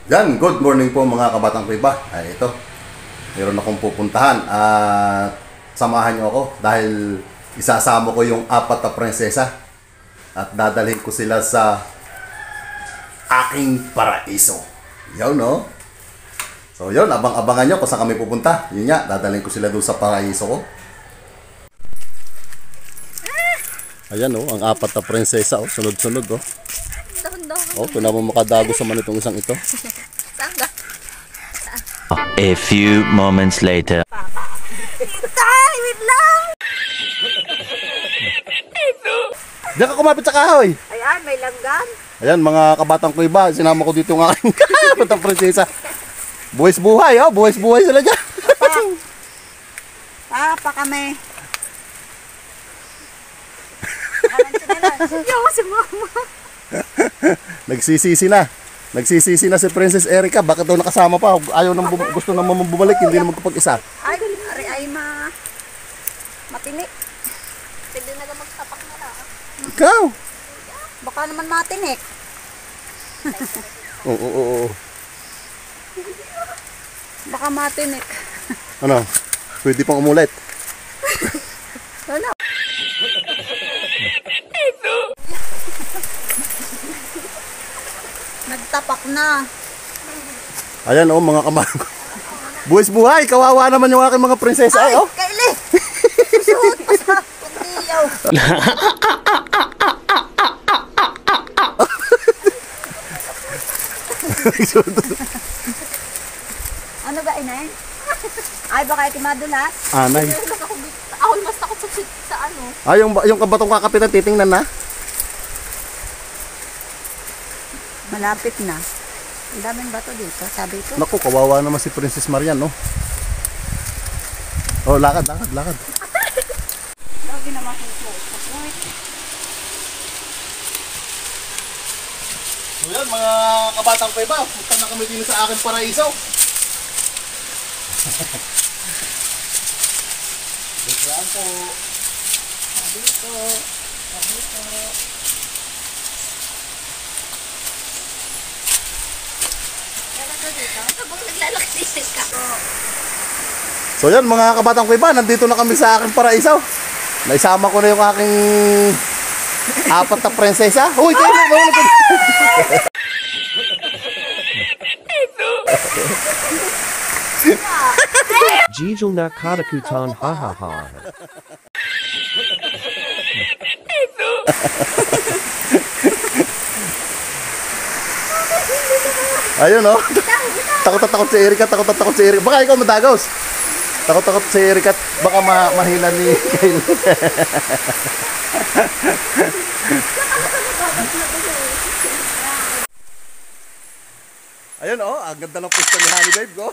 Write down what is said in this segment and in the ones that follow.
Yan, good morning po mga kabatang kuiba. Ay ito, mayroon akong pupuntahan at samahan nyo ako dahil isasama ko yung 4 na prinsesa at dadalhin ko sila sa aking paraiso. Yun, no? So yun, abang-abangan nyo kung saan kami pupunta. Yun nga, dadalhin ko sila doon sa paraiso ko. Ayan, oh, ang 4 na prinsesa, oh, sunod-sunod, oh. Oh, kung naman makadago sa man itong isang ito. A few moments later. Tay, wait lang! Diyan ka kumapit sa kahoy. Ayan, may langgam. Ayan, mga kabatang kuiba, sinama ko dito ng aking kapatang prinsesa. Buwis buhay, oh, buwis buhay sila dyan. Pa kami. Yo, si mama. Nagsisisi na. Nagsisisi na si Princess Erica. Bakit daw nakasama pa? Ayaw nang gusto naman bumalik, hindi naman kapag-isa. Ay, matinik. Pwede na magtapak na lang. Ikaw? Baka naman matinik. Oo. Baka matinik. Ano? Pwede pang umulit. Wala. Nagtapak na. Ayan, oh, mga kamang. Buwis buhay, kawawa naman yung aking mga prinsesa. Ay, oh. Kaili! Suot pa sa kundiyaw. Ano ba, inay? Ay, baka iti madulas? Anay. Ako mas takot sa ano. Ay, yung kabatong kakapitan, titingnan na. Malapit na. Ang daming bato dito, sabi ko. Naku, kawawa naman si Princess Marian, no? Oh, lakad. Lagi naman yung suot. So yan, mga kabatang kuiba, punta na kami din sa aking paraiso. Dito po. Dito. So yan, mga kabatang kuiba, nandito na kami sa aking paraiso. Naisama ko na yung aking 4 na prinsesa. Uy, kayo na, bawal ko. Jijal na katakutan ha ha ha. Ayun, oh. Takot si Erica, takot si Erica. Baka ikaw madagos. Takot si Erica, baka mahila ni Kyle. Ayun, oh, ang ganda ng pwesto ni Honey Babe ko.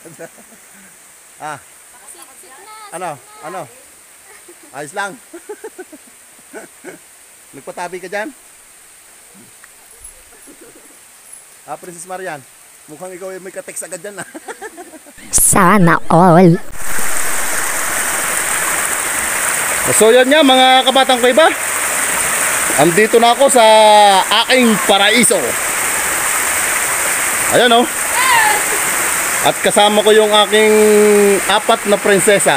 Ano? Ayos lang. Nagpatabi ka dyan? Princess Marian, mukhang ikaw ay may ka-text agad dyan. Sana all. So yan nga, mga kabatang kuiba. Andito na ako sa aking paraiso. Ayan, oh. At kasama ko yung aking 4 na prinsesa.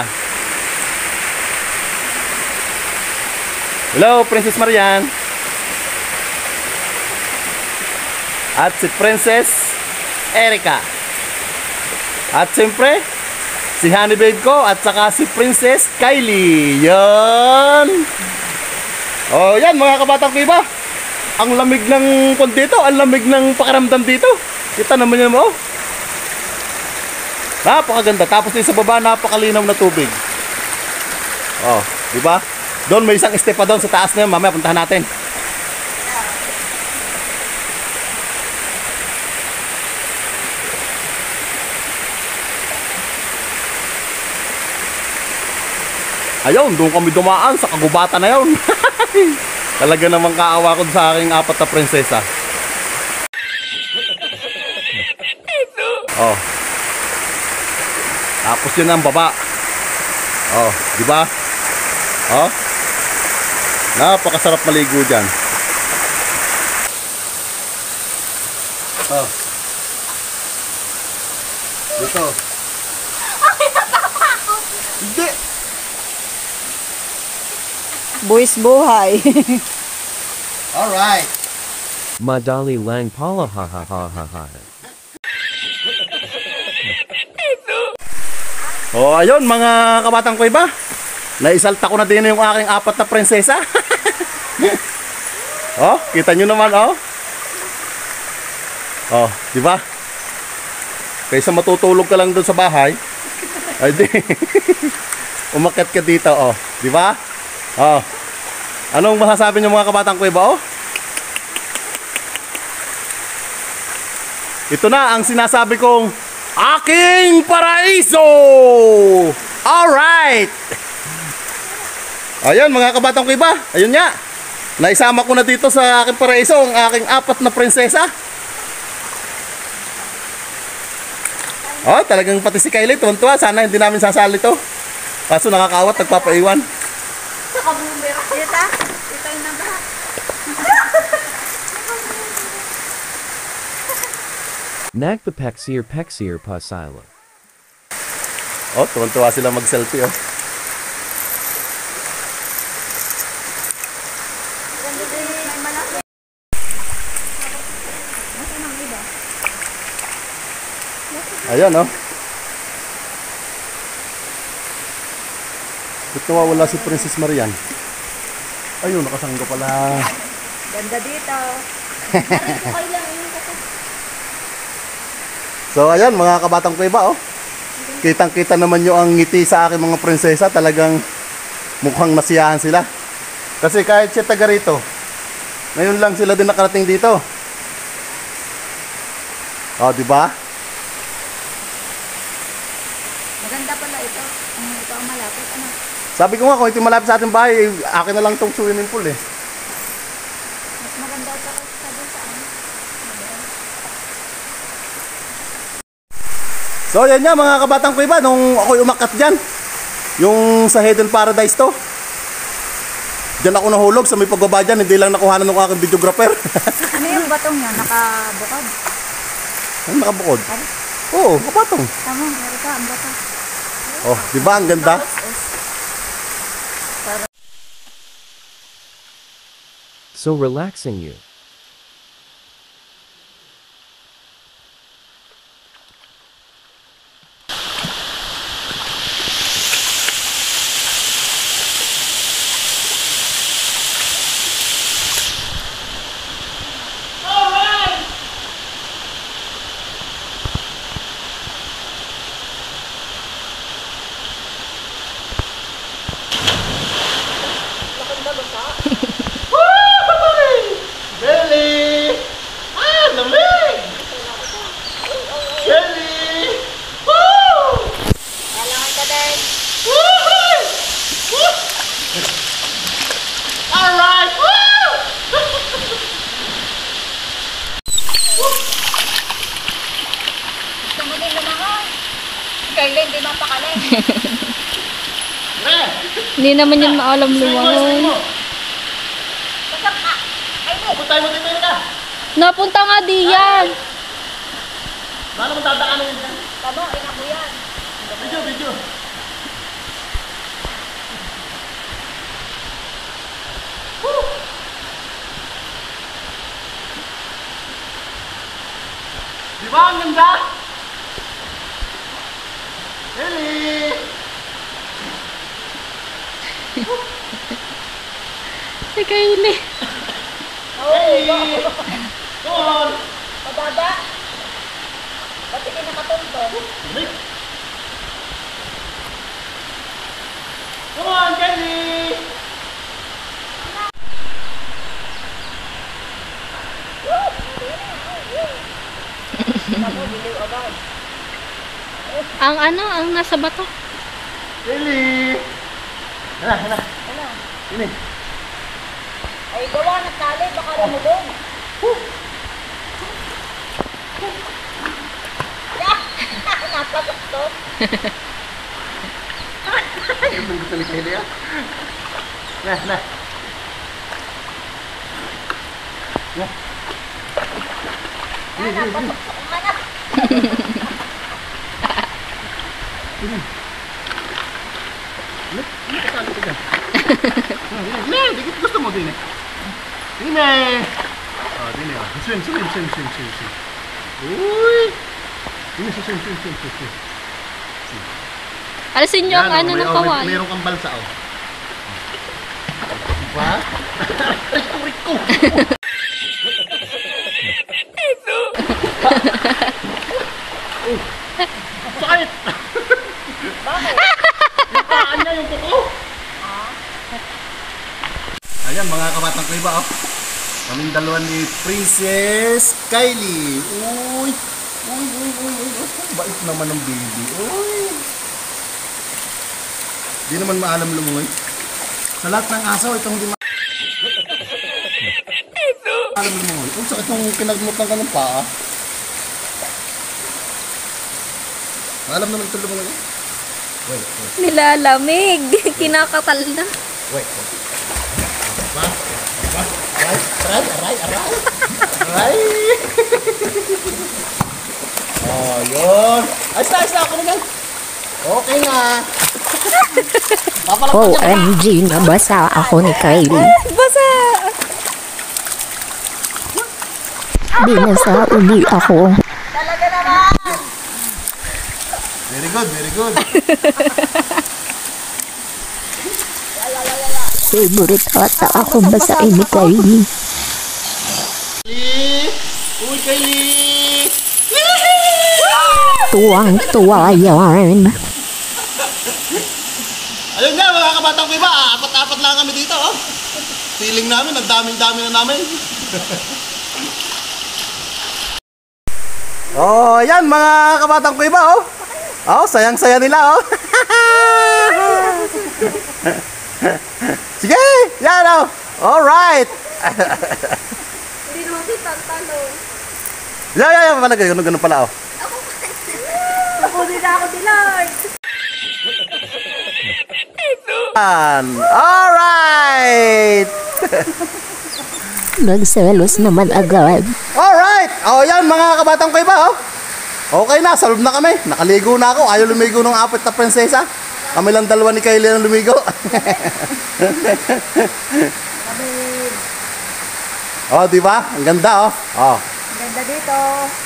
Hello, Princess Marian. At si Princess Erica. At siyempre, si Honey Babe ko at saka si Princess Kylie. Yan. Oh, yan mga kabatang kuiba. Ang lamig ng dito, ang lamig ng pakiramdam dito. Kita naman yun mo. Napakaganda. Tapos din sa baba, napakalinaw na tubig. Oh, di ba? Doon may isang step pa doon sa taas na yun. Mamaya puntahan natin. Ayun, doon kami dumaan sa kagubatan na yun. Talaga namang kaawa ko sa aking 4 na prinsesa. Oh. Tapos yun ang baba. Oh, di ba? Oh. Napakasarap maligo diyan. Oh. Dito. Hindi. Buwis buhay. Alright. Madali lang pala ha ha ha ha ha. Oh, ayun mga kabatang ko iba. Naisalta ko na din yung aking 4 na prinsesa. Oh, kita nyo naman oh. Oh, di ba? Kaysa matutulog ka lang doon sa bahay, ay di. Umakyat ka dito oh, di ba? Oh. Anong masasabi niyo mga kabatang ko iba oh? Ito na ang sinasabi kong aking paraiso! Alright! Ayun mga kabatang ko iba, ayun nga. Naisama ko na dito sa aking paraiso ang aking 4 na prinsesa. Oh, talagang pati si Kylie tuwan-tuwa. Sana hindi namin sasali to. Kaso nakakawat, nagpapaiwan. Saka bumira. Tita, tita yung nabrak. Nagpapeksir pa sila. Oh, tuwan-tuwa sila mag-selfie oh. May malaki. Nasaan ang iba? Ayan oh. Ba't nawawala si Princess Marian? Ayun, nakasangga pala. Ganda dito. So ayan mga kabatang ko iba oh. Kitang-kita naman nyo ang ngiti sa aking mga prinsesa. Talagang mukhang nasiyahan sila. Kasi kahit siya taga rito, ngayon lang sila din nakarating dito. Oh, di ba? Maganda pala ito. Ito ang malapit. Ano? Sabi ko nga kung ito malapit sa ating bahay, akin na lang tong swimming pool eh. Mas maganda ito sa doon sa ano. So yan nga mga kabatang ko iba, nung ako'y umakyat dyan, yung sa Hidden Paradise to, dyan ako nahulog sa may pagbaba dyan, hindi lang nakuhanan ng aking videographer. Ano yung batong yan? Nakabukod? Ano nakabukod? Oo, kapatong. Tama, meron ka ang bato. Oh, di ba ang ganda? So relaxing you. Belly! Ah, lamig! Belly! Woo! Kailangan ka din. Woohoo! Alright! Woo! Gusto mo din lumangoy. Kailan, hindi mapakaling. Hindi naman yun maalam lumangoy. Basak ka. Ay, di. Puntay mo dito ka! Napunta nga di yan. Paano mo dadaanan yun dyan? Tamo, ina mo yan. Video, video! Di ba ang ganda? Belly! Si Kylie. Belly! Come on! Mababa. Ba't hindi nakatuntong? Lamig! Come on, Kelly! Tamo, biliw agad. Ang ano, ang nasa bato. Kelly! Hala, hala. Ano? Ini. Ay, gawa ng tali. Baka lumulong. Napasok to. Yung gusto ni Kelly ah. Nah, nah. Nah. Napasok sa umanap. Tingnan. Ano kasali ka dyan? Tingnan, dikit gusto mo din eh. Tingnan. Oh, tingnan. Swim. Uy! Tingnan, swim. Alisin nyo ang ano ng kawayan. Meron kang balsa, oh. Diba? Riko! Oh, sakit! Bakit? Yung paan niya, yung kuko. Ayan, mga kabatang ko iba, oh. Kaming dalawa ni Princess Kylie. Uy! Bait naman ng baby. Uy! Di naman maalam lumungoy. Sa lahat ng aso, itong di maalam lumungoy. Kung sakit nung pinagmutan ka ng paa. Maalam naman ito lumungoy. Wait. Nilalamig. Kinakatal na. Wait. Aray! Oh, yun. Ayos na ako naman. Okay nga. OMG, nabasa ako ni Kylie. Basa! Binasa uli ako. Very good. Favorite ata ako basahin ni Kylie. Uy, Kylie! Tuwang-tuwa yan. Ayun nga, mga kabatang ko iba, apat-apat lang kami dito, oh. Feeling namin, ang daming-dami na namin. Oh, yan mga kabatang ko iba, oh. Oh, sayang-saya nila, oh. Sige, yan, oh. Alright. Hindi naman kita talo. Yan, pala, ganun pala, oh. Nakunin na ako ni Lord. Alright. Nagselos naman agad. Alright! O yan mga kabatang ko iba, oh. Okay na, solve na kami. Nakaligo na ako. Ayaw lumigo ng apat na prinsesa. Kami lang dalawa ni Kylie ang lumigo. Oh, di ba? Ang ganda, oh. Oh. Ganda dito.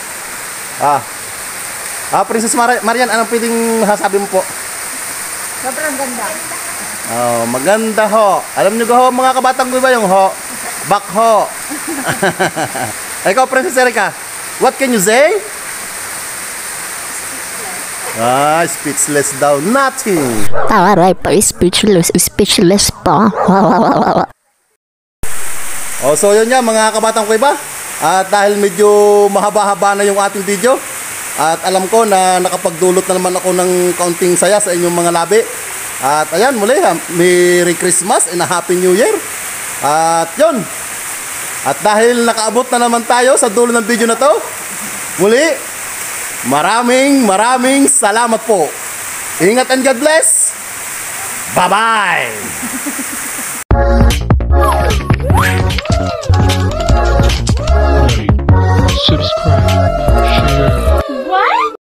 Princess Marian, anong pwedeng sasabi mo po? Sobrang ganda. Oh, maganda ho. Alam niyo ho, mga kabatang ko iba yung ho. Back ho. Ikaw, Princess Erica, what can you say? Speechless daw. Nothing. Taray pa, speechless pa. Oh, so yun nga mga kabatang ko iba. At dahil medyo mahaba-haba na yung ating video, at alam ko na nakapagdulot na naman ako ng kaunting saya sa inyong mga labi. At ayan, muli, Merry Christmas and a Happy New Year. At yun. At dahil nakaabot na naman tayo sa dulo ng video na to, muli, maraming salamat po. Ingat and God bless. Bye-bye. Subscribe.